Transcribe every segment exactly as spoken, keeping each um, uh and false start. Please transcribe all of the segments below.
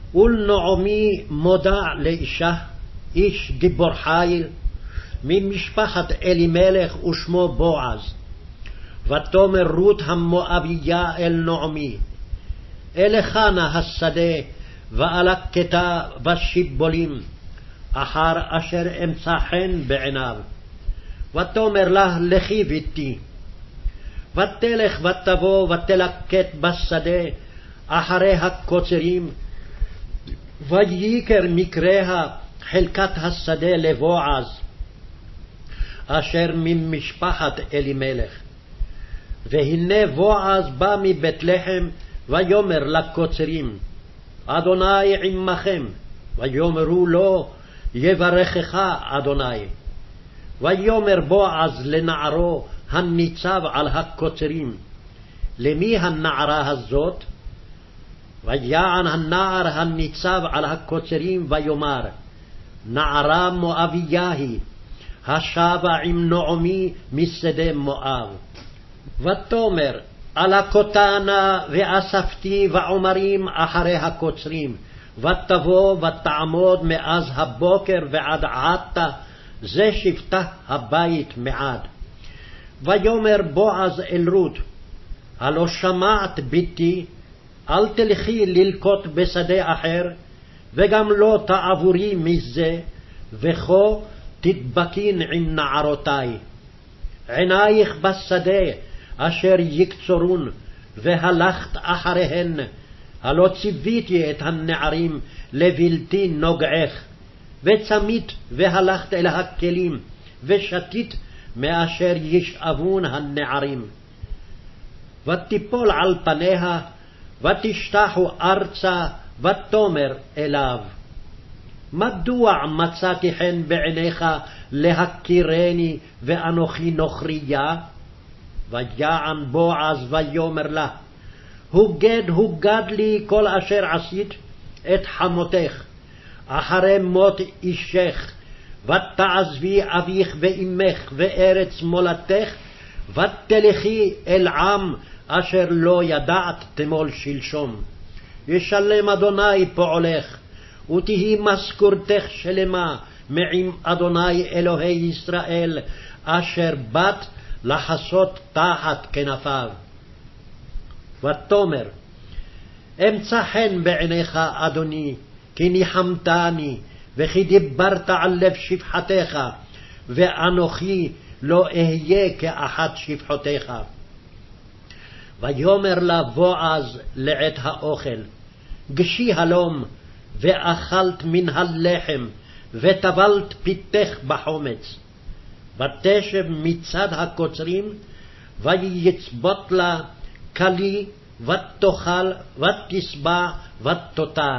ולנעמי מודע לאישה, איש גיבור חיל, ממשפחת אלימלך ושמו בועז. ותאמר רות המואביה אל נעמי, אלך נא השדה, ואלקטה בשיבולים, אחר אשר אמצא חן בעיניו. ותאמר לה, לכי ביתי. ותלך ותבוא ותלקט בשדה אחרי הקוצרים, ויקר מקריה חלקת השדה לבועז, אשר ממשפחת אלימלך. והנה בועז בא מבית לחם, ויאמר לקוצרים, אדוני עמכם. ויאמרו לו, יברכך אדוני. ויאמר בועז לנערו הניצב על הקוצרים, למי הנערה הזאת? ויען הנער הניצב על הקוצרים ויאמר, נערה מואביה היא, השבה עם נעמי משדה מואב. ותאמר, אלקותה נא ואספתי ועומרים אחרי הקוצרים, ותבוא ותעמוד מאז הבוקר ועד עתה, זה שבטה הבית מעד. ויאמר בועז אל רות, הלא שמעת ביתי, אל תלכי ללקוט בשדה אחר, וגם לא תעבורי מזה, וכה תדבקין עם נערותי. עינייך בשדה אשר יקצורון, והלכת אחריהן, הלא ציוויתי את הנערים לבלתי נוגעך, וצמית והלכת אל הכלים, ושתית מאשר ישאבון הנערים. ותיפול על פניה, ותשתחו ארצה, ותאמר אליו, מדוע מצאתי חן בעיניך להכירני ואנוכי נוכריה? ויען בועז ויאמר לה, הוגד הוגד לי כל אשר עשית את חמותך, אחרי מות אישך, ותעזבי אביך ואמך וארץ מולדתך, ותלכי אל עם אשר לא ידעת תמול שלשום. ישלם אדוני פועלך, ותהי משכורתך שלמה מעם אדוני אלוהי ישראל, אשר באת לחסות תחת כנפיו. ותאמר, אמצא חן בעיניך אדוני, כי ניחמתני, וכי דיברת על לב שפחתך, ואנוכי לא אהיה כאחת שפחותיך. ויאמר לה בועז לעת האוכל, גשי הלום, ואכלת מן הלחם, וטבלת פיתך בחומץ. ותשב מצד הקוצרים, ויצבות לה כלי, ותאכל, ותשבע, ותותר.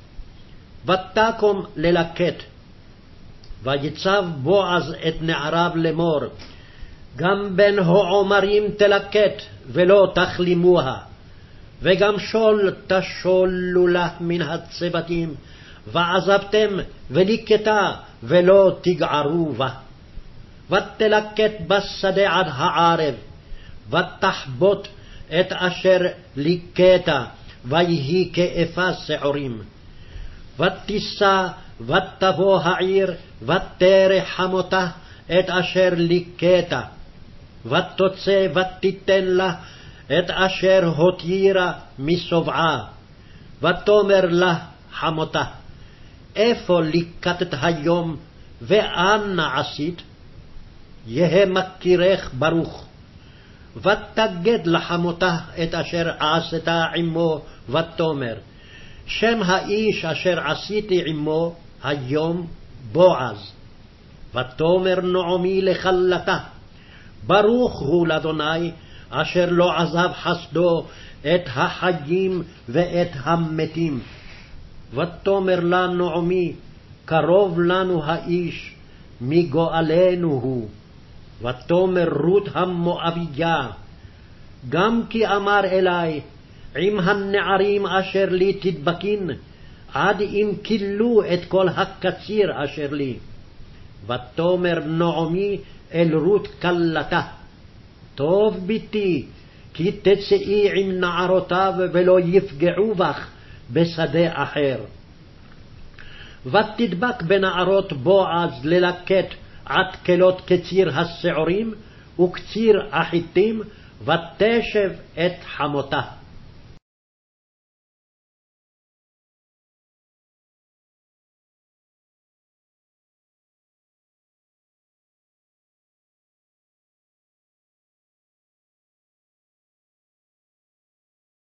ותקום ללקט. ויצב בועז את נעריו לאמור, גם בין העומרים תלקט, ולא תכלימוה, וגם שול תשולו לה מן הצבתים, ועזבתם וליקטה, ולא תגערו בה. ותלקט בשדה עד הערב, ותחבוט את אשר ליקטה, ויהי כאפה שעורים. ותישא ותבוא העיר, ותרח חמותה את אשר ליקטה, ותוצא ותיתן לה את אשר הותירה משובעה. ותאמר לה חמותה, איפה ליקטת היום, ואנה עשית? יהא מכירך ברוך. ותגד לחמותה את אשר עשתה עמו, ותאמר, שם האיש אשר עשיתי עמו היום בועז. ותאמר נעמי לכלתה, ברוך הוא לאדוני, אשר לא עזב חסדו את החיים ואת המתים. ותאמר לה נעמי, קרוב לנו האיש, מגואלנו הוא. ותאמר רות המואביה, גם כי אמר אלי, עם הנערים אשר לי תדבקין, עד אם כילו את כל הקציר אשר לי. ותאמר נעמי אל רות כלתה, טוב ביתי, כי תצאי עם נערותיו ולא יפגעו בך, בשדה אחר. ותדבק בנערות בועז ללקט עתקלות קציר השעורים וקציר החיטים, ותשב את חמותה.